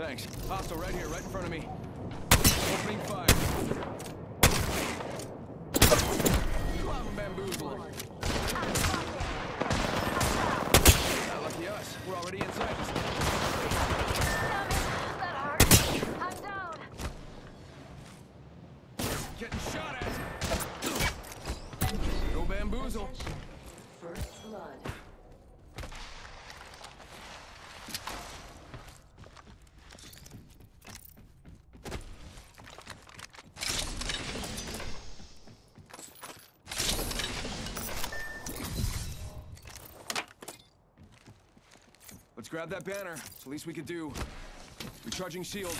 thanks. Hostile right here, right in front of me. Opening fire. Lava bamboozle. Not lucky us. We're already inside this. That hurt. I'm down. Getting shot at. Go bamboozle. First blood. Let's grab that banner. It's the least we could do. Recharging shield.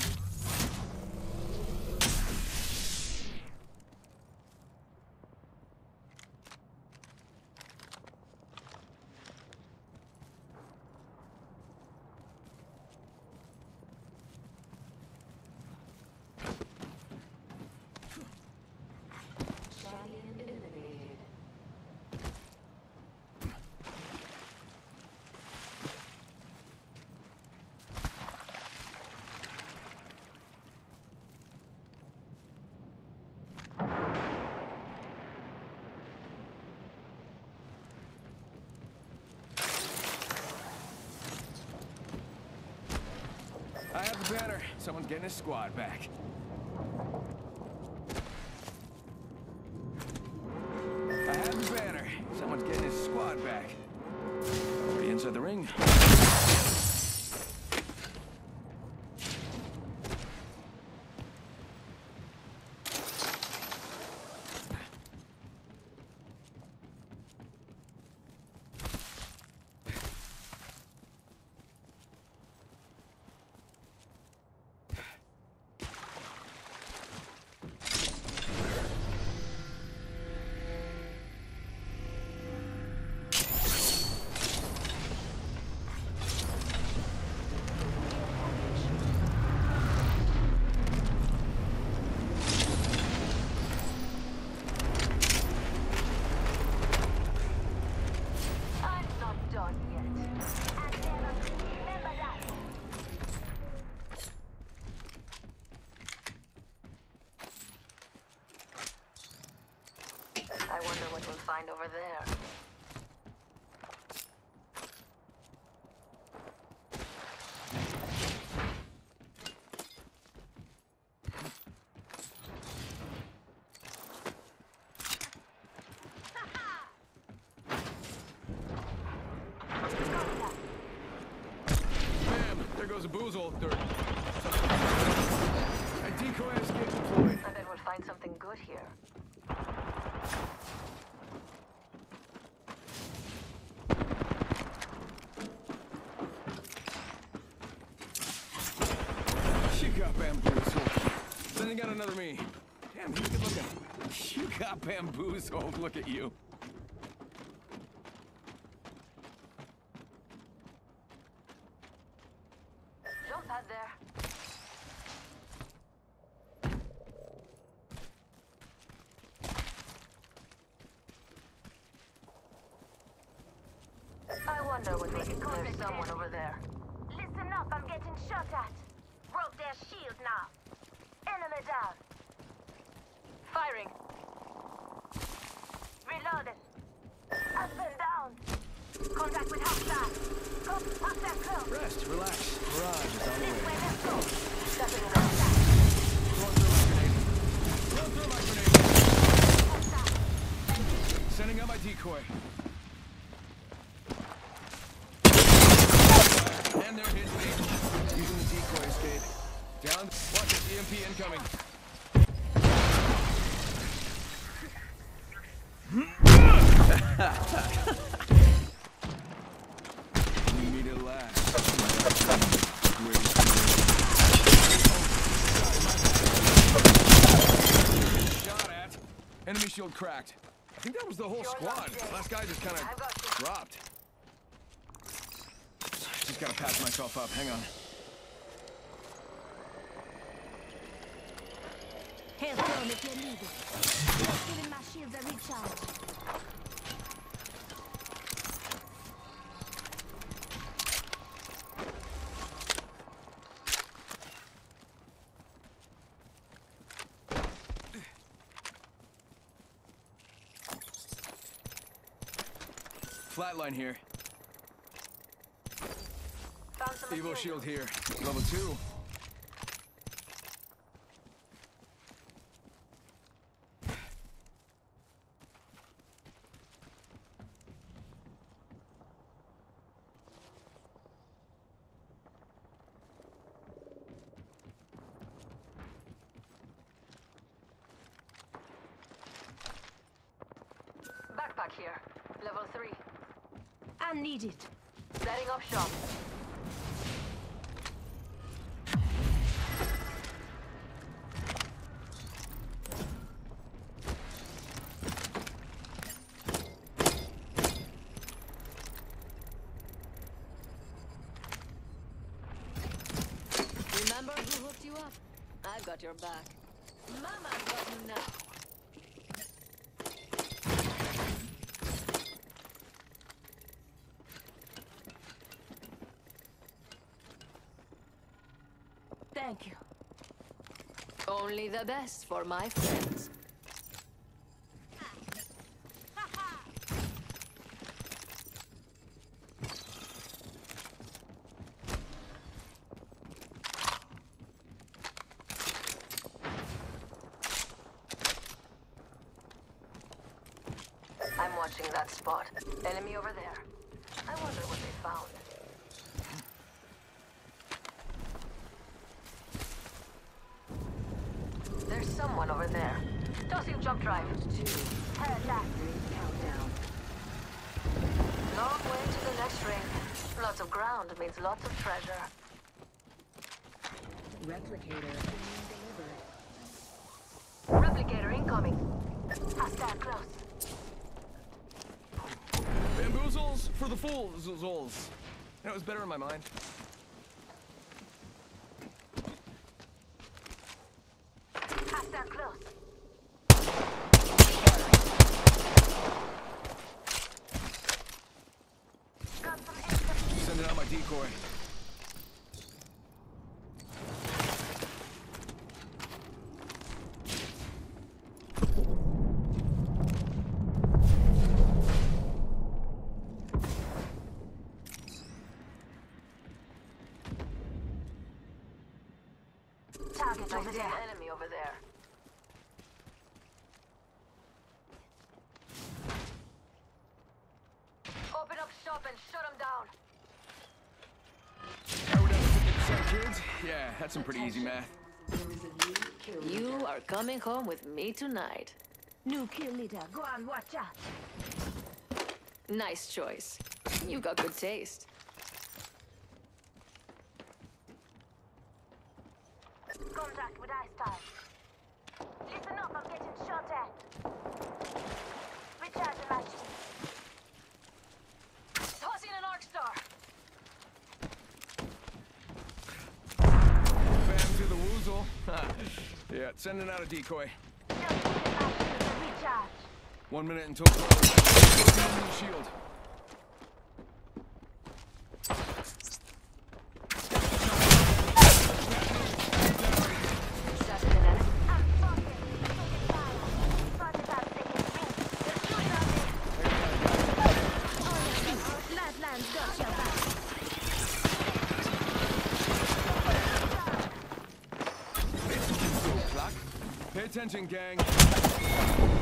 I have the banner. Someone's getting his squad back. I have the banner. Someone's getting his squad back. Already inside the ring. I wonder what we'll find over there. Bam! There goes a boozle. A decoy escape deployed. I bet we'll find something good here. She got bamboozled. Then you got another me. Damn, he's good looking. You got bamboozled. Look at you. Jump pad there. I wonder when they can clear someone over there. Listen up, I'm getting shot at. Broke their shield now. Enemy down. Firing. Reloaded. Up and down. Contact with hostile. Go, hostile close. Rest, relax. Mirage is on the This way. way, let's go. Stepping in there. Throwing through my grenade. Sending out my decoy. And they're hitting me. Using the decoy escape. Down. Watch it. EMP incoming. You need it last. Shot at. Enemy shield cracked. I think that was the whole squad. Last guy just kind of dropped. Just gotta patch myself up. Hang on. Hailstone if you need it. Giving my shields a recharge. Flatline here. Found some Evo material. shield here. Level 2. Backpack here. Level 3. I need it. Setting up shop. Remember who hooked you up? I've got your back. Mama's got you now. Thank you. Only the best for my friends. I'm watching that spot. Enemy over there. I wonder what they found. There's someone over there. Tossing jump drive. Head left. Countdown. Long way to the next ring. Lots of ground means lots of treasure. Replicator being delivered. Replicator incoming. Hostile close. Bamboozles for the fools. That was better in my mind. Hostile close. Got some extra. Sending out my decoy. Target over there. Enemy over there. Open up shop and shut them down. Are we down to 50%, kids? Yeah, that's some pretty easy math. There is a new kill leader. You are coming home with me tonight. New kill leader. Go on, watch out. Nice choice. You got good taste. Contact with Ice. Listen up, I'm getting shot at. Recharge the match. Tossing an arc star. Bam to the woozle. Yeah, sending out a decoy. Just get back to the recharge. 1 minute until close. Shield. Shotting an enemy. I'm fucking. Taking fire. 45 seconds. They're shooting at me. Flatland's got your back. Pay attention, gang.